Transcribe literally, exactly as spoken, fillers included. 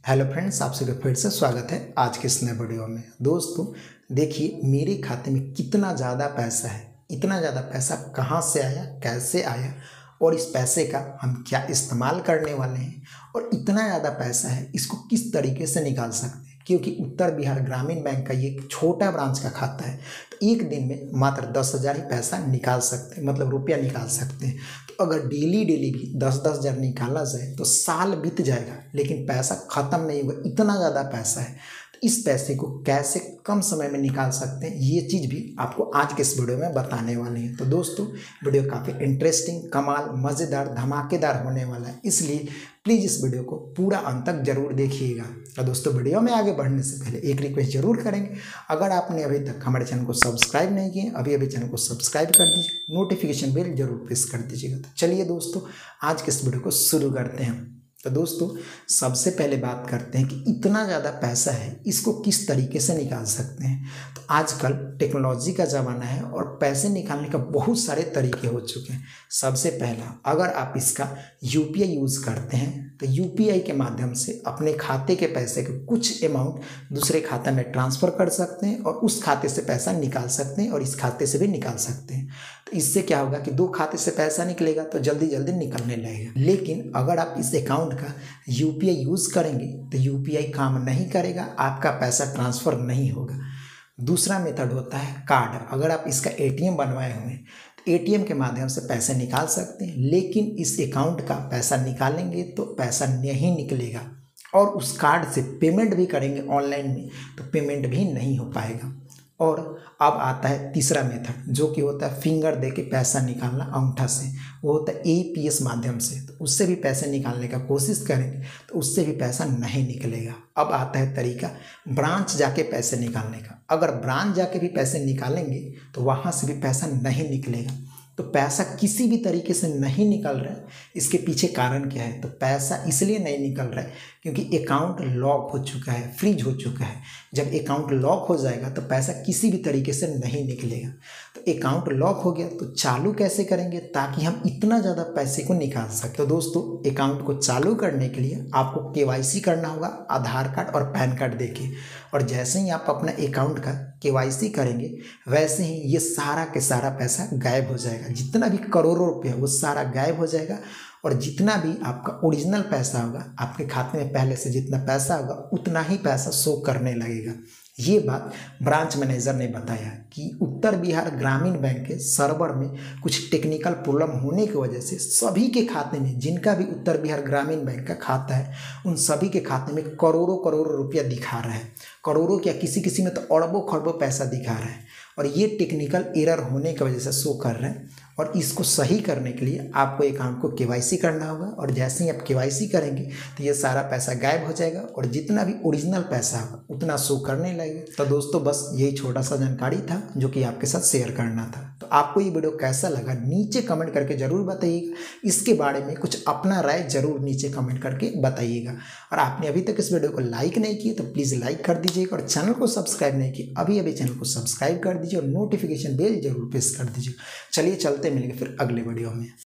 Hello friends, आप सभी का फिर से स्वागत है आज के इस नए वीडियो में। दोस्तों देखिए, मेरे खाते में कितना ज़्यादा पैसा है। इतना ज़्यादा पैसा कहाँ से आया, कैसे आया और इस पैसे का हम क्या इस्तेमाल करने वाले हैं, और इतना ज़्यादा पैसा है इसको किस तरीके से निकाल सकते हैं। क्योंकि उत्तर बिहार ग्रामीण बैंक का ये एक छोटा ब्रांच का खाता है, तो एक दिन में मात्र दस हज़ार ही पैसा निकाल सकते हैं, मतलब रुपया निकाल सकते हैं। तो अगर डेली डेली भी दस दस हज़ार निकाला जाए तो साल बीत जाएगा, लेकिन पैसा ख़त्म नहीं होगा। इतना ज़्यादा पैसा है, तो इस पैसे को कैसे कम समय में निकाल सकते हैं, ये चीज़ भी आपको आज के इस वीडियो में बताने वाले हैं। तो दोस्तों वीडियो काफ़ी इंटरेस्टिंग, कमाल, मज़ेदार, धमाकेदार होने वाला है, इसलिए प्लीज़ इस वीडियो को पूरा अंत तक जरूर देखिएगा। तो दोस्तों वीडियो में आगे बढ़ने से पहले एक रिक्वेस्ट जरूर करेंगे, अगर आपने अभी तक हमारे चैनल को सब्सक्राइब नहीं किए, अभी अभी चैनल को सब्सक्राइब कर दीजिए, नोटिफिकेशन बेल जरूर प्रेस कर दीजिएगा। तो चलिए दोस्तों आज के इस वीडियो को शुरू करते हैं। तो दोस्तों सबसे पहले बात करते हैं कि इतना ज़्यादा पैसा है इसको किस तरीके से निकाल सकते हैं। तो आजकल टेक्नोलॉजी का ज़माना है और पैसे निकालने का बहुत सारे तरीके हो चुके हैं। सबसे पहला, अगर आप इसका यूपीआई यूज़ करते हैं तो यूपीआई के माध्यम से अपने खाते के पैसे के कुछ अमाउंट दूसरे खाते में ट्रांसफ़र कर सकते हैं और उस खाते से पैसा निकाल सकते हैं और इस खाते से भी निकाल सकते हैं। तो इससे क्या होगा कि दो खाते से पैसा निकलेगा तो जल्दी जल्दी निकलने लगेगा। लेकिन अगर आप इस अकाउंट का यूपीआई यूज़ करेंगे तो यूपीआई काम नहीं करेगा, आपका पैसा ट्रांसफ़र नहीं होगा। दूसरा मेथड होता है कार्ड। अगर आप इसका एटीएम बनवाए हुए हैं तो एटीएम के माध्यम से पैसे निकाल सकते हैं, लेकिन इस अकाउंट का पैसा निकालेंगे तो पैसा नहीं निकलेगा, और उस कार्ड से पेमेंट भी करेंगे ऑनलाइन में तो पेमेंट भी नहीं हो पाएगा। और अब आता है तीसरा मेथड, जो कि होता है फिंगर दे के पैसा निकालना अंगूठा से, वो होता है एईपीएस माध्यम से। तो उससे भी पैसे निकालने का कोशिश करेंगे तो उससे भी पैसा नहीं निकलेगा। अब आता है तरीका ब्रांच जाके पैसे निकालने का। अगर ब्रांच जाके भी पैसे निकालेंगे तो वहाँ से भी पैसा नहीं निकलेगा। तो पैसा किसी भी तरीके से नहीं निकल रहा है, इसके पीछे कारण क्या है? तो पैसा इसलिए नहीं निकल रहा है क्योंकि अकाउंट लॉक हो चुका है, फ्रीज हो चुका है। जब अकाउंट लॉक हो जाएगा तो पैसा किसी भी तरीके से नहीं निकलेगा। तो अकाउंट लॉक हो गया तो चालू कैसे करेंगे ताकि हम इतना ज़्यादा पैसे को निकाल सकें? तो दोस्तों अकाउंट को चालू करने के लिए आपको केवाईसी करना होगा आधार कार्ड और पैन कार्ड देके, और जैसे ही आप अपना अकाउंट का केवाईसी करेंगे वैसे ही ये सारा के सारा पैसा गायब हो जाएगा। जितना भी करोड़ों रुपया वो सारा गायब हो जाएगा, और जितना भी आपका ओरिजिनल पैसा होगा, आपके खाते में पहले से जितना पैसा होगा उतना ही पैसा शो करने लगेगा। ये बात ब्रांच मैनेजर ने बताया कि उत्तर बिहार ग्रामीण बैंक के सर्वर में कुछ टेक्निकल प्रॉब्लम होने की वजह से सभी के खाते में, जिनका भी उत्तर बिहार ग्रामीण बैंक का खाता है, उन सभी के खाते में करोड़ों करोड़ों रुपया दिखा रहा है। करोड़ों क्या, किसी किसी में तो अरबों खरबों पैसा दिखा रहा है, और ये टेक्निकल एरर होने की वजह से शो कर रहा है। और इसको सही करने के लिए आपको अकाउंट को केवाईसी करना होगा, और जैसे ही आप केवाईसी करेंगे तो ये सारा पैसा गायब हो जाएगा, और जितना भी ओरिजिनल पैसा होगा उतना शो करने लगेगा। तो दोस्तों बस यही छोटा सा जानकारी था जो कि आपके साथ शेयर करना था। तो आपको ये वीडियो कैसा लगा नीचे कमेंट करके ज़रूर बताइएगा। इसके बारे में कुछ अपना राय जरूर नीचे कमेंट करके बताइएगा। और आपने अभी तक इस वीडियो को लाइक नहीं किया तो प्लीज़ लाइक कर दीजिएगा, और चैनल को सब्सक्राइब नहीं किया अभी अभी चैनल को सब्सक्राइब कर दीजिए और नोटिफिकेशन बेल जरूर प्रेस कर दीजिए। चलिए चलते मिलेंगे फिर अगले वीडियो में।